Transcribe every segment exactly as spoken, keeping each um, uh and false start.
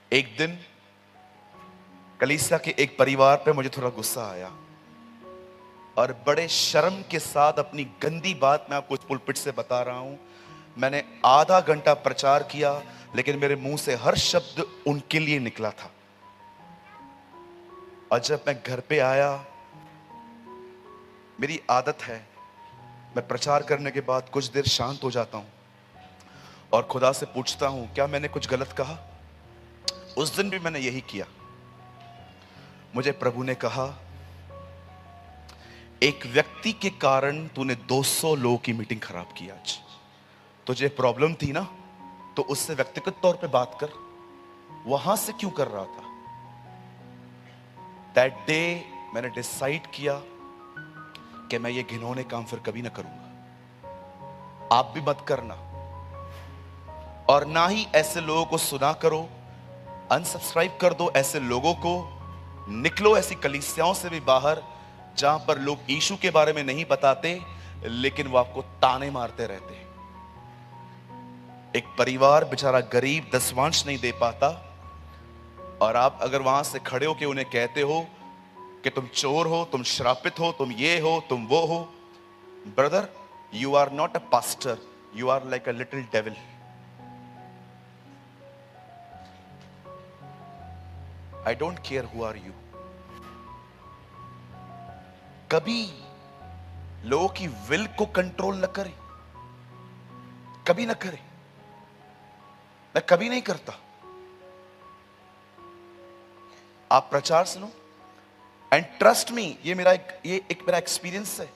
एक दिन कलीसिया के एक परिवार पे मुझे थोड़ा गुस्सा आया और बड़े शर्म के साथ अपनी गंदी बात मैं आपको पुलपिट से बता रहा हूं। मैंने आधा घंटा प्रचार किया, लेकिन मेरे मुंह से हर शब्द उनके लिए निकला था। और जब मैं घर पे आया, मेरी आदत है, मैं प्रचार करने के बाद कुछ देर शांत हो जाता हूं और खुदा से पूछता हूं क्या मैंने कुछ गलत कहा। उस दिन भी मैंने यही किया। मुझे प्रभु ने कहा, एक व्यक्ति के कारण तूने दो सौ लोगों की मीटिंग खराब की। आज तुझे प्रॉब्लम थी ना, तो उससे व्यक्तिगत तौर पे बात कर, वहां से क्यों कर रहा था। दैट डे मैंने डिसाइड किया कि मैं ये घिनौने काम फिर कभी ना करूंगा। आप भी मत करना, और ना ही ऐसे लोगों को सुना करो। अनसब्सक्राइब कर दो ऐसे लोगों को। निकलो ऐसी कलीसियाओं से भी बाहर जहां पर लोग यीशु के बारे में नहीं बताते, लेकिन वो आपको ताने मारते रहते हैं। एक परिवार बेचारा गरीब दसवांश नहीं दे पाता, और आप अगर वहां से खड़े हो के उन्हें कहते हो कि तुम चोर हो, तुम श्रापित हो, तुम ये हो, तुम वो हो। Brother, you are not a pastor, you are like a little devil. I don't care who are you. कभी लोगों की विल को कंट्रोल न करे, कभी ना करे। मैं कभी नहीं करता। आप प्रचार सुनो, एंड ट्रस्ट मी, ये मेरा एक ये एक मेरा एक्सपीरियंस है।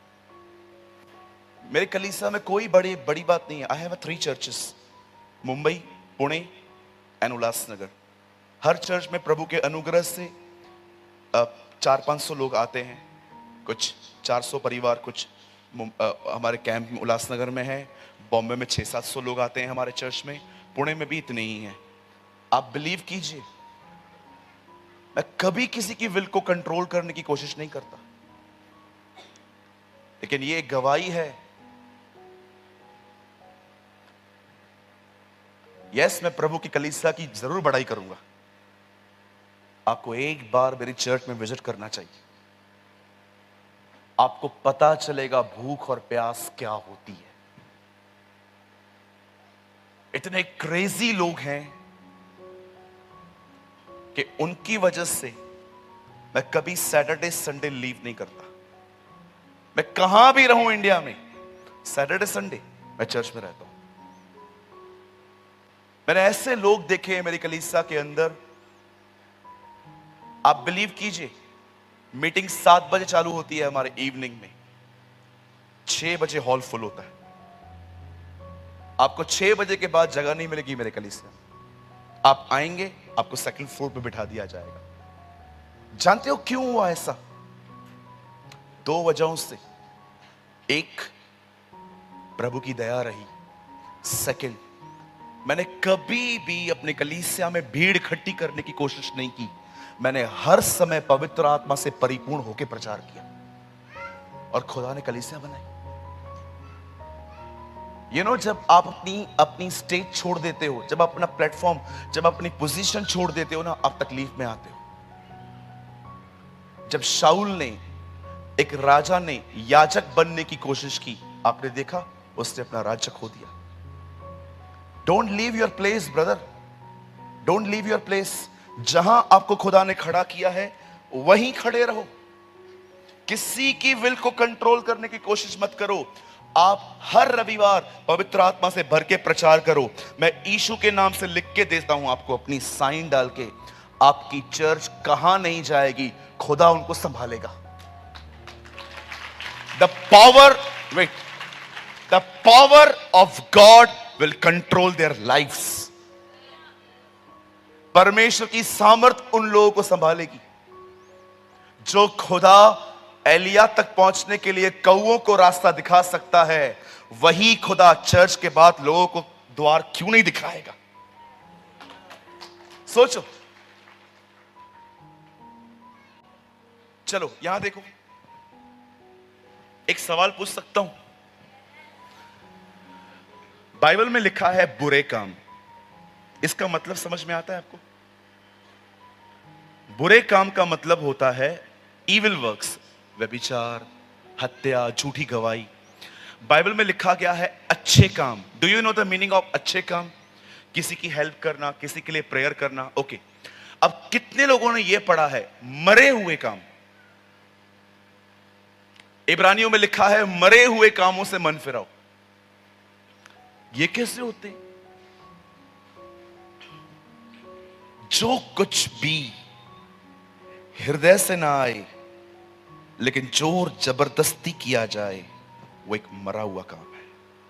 मेरे कलीसिया में कोई बड़ी बड़ी बात नहीं है। I have three churches, Mumbai, Pune and Ulhasnagar. हर चर्च में प्रभु के अनुग्रह से चार पांच सौ लोग आते हैं। कुछ चार सौ परिवार, कुछ आ, हमारे कैंप में उल्लासनगर में है। बॉम्बे में छह सात सौ लोग आते हैं हमारे चर्च में। पुणे में भी इतने ही हैं। आप बिलीव कीजिए, मैं कभी किसी की विल को कंट्रोल करने की कोशिश नहीं करता, लेकिन ये गवाही है। यस, मैं प्रभु की कलीसिया की जरूर बड़ाई करूंगा। आपको एक बार मेरी चर्च में विजिट करना चाहिए। आपको पता चलेगा भूख और प्यास क्या होती है। इतने क्रेजी लोग हैं कि उनकी वजह से मैं कभी सैटरडे संडे लीव नहीं करता। मैं कहां भी रहूं इंडिया में, सैटरडे संडे मैं चर्च में रहता हूं। मैंने ऐसे लोग देखे हैं मेरी कलीसिया के अंदर, आप बिलीव कीजिए, मीटिंग सात बजे चालू होती है हमारे इवनिंग में, छह बजे हॉल फुल होता है। आपको छह बजे के बाद जगह नहीं मिलेगी मेरे कलीसिया। आप आएंगे, आपको सेकंड फ्लोर पे बिठा दिया जाएगा। जानते हो क्यों हुआ ऐसा? दो वजहों से। एक, प्रभु की दया रही। सेकंड, मैंने कभी भी अपने कलीसिया में भीड़ इकट्ठी करने की कोशिश नहीं की। मैंने हर समय पवित्र आत्मा से परिपूर्ण होकर प्रचार किया, और खुदा ने कलीसिया बनाई। यू नो, जब आप अपनी अपनी स्टेज छोड़ देते हो, जब अपना प्लेटफॉर्म, जब अपनी पोजीशन छोड़ देते हो ना, आप तकलीफ में आते हो। जब शाऊल ने, एक राजा ने याजक बनने की कोशिश की, आपने देखा, उसने अपना राज्य खो दिया। Don't leave your place brother, don't leave your place. जहां आपको खुदा ने खड़ा किया है वहीं खड़े रहो। किसी की विल को कंट्रोल करने की कोशिश मत करो। आप हर रविवार पवित्र आत्मा से भर के प्रचार करो। मैं यीशु के नाम से लिख के देता हूं आपको, अपनी साइन डाल के। आपकी चर्च कहां नहीं जाएगी, खुदा उनको संभालेगा। The power wait the power of God will control their lifes. परमेश्वर की सामर्थ उन लोगों को संभालेगी। जो खुदा एलिया तक पहुंचने के लिए कौओं को रास्ता दिखा सकता है, वही खुदा चर्च के बाद लोगों को द्वार क्यों नहीं दिखाएगा? सोचो। चलो यहां देखो, एक सवाल पूछ सकता हूं। बाइबल में लिखा है बुरे काम, इसका मतलब समझ में आता है आपको? बुरे काम का मतलब होता है इविल वर्क्स, व्यभिचार, हत्या, झूठी गवाही। बाइबल में लिखा गया है अच्छे काम। Do you know the meaning of अच्छे काम? किसी की हेल्प करना, किसी के लिए प्रेयर करना। ओके, अब कितने लोगों ने यह पढ़ा है मरे हुए काम? इब्रानियों में लिखा है मरे हुए कामों से मन फिराओ। ये कैसे होते हैं? जो कुछ भी हृदय से ना आए लेकिन जोर जबरदस्ती किया जाए, वो एक मरा हुआ काम है।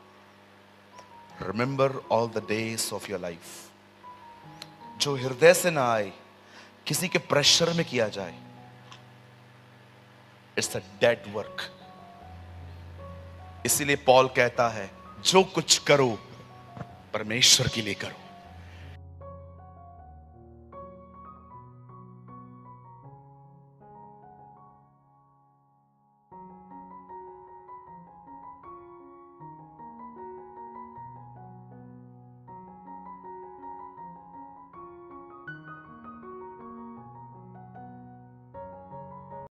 Remember all the days of your life. जो हृदय से ना आए, किसी के प्रेशर में किया जाए, इट्स अ डेड वर्क। इसीलिए पॉल कहता है जो कुछ करो परमेश्वर के लिए करो।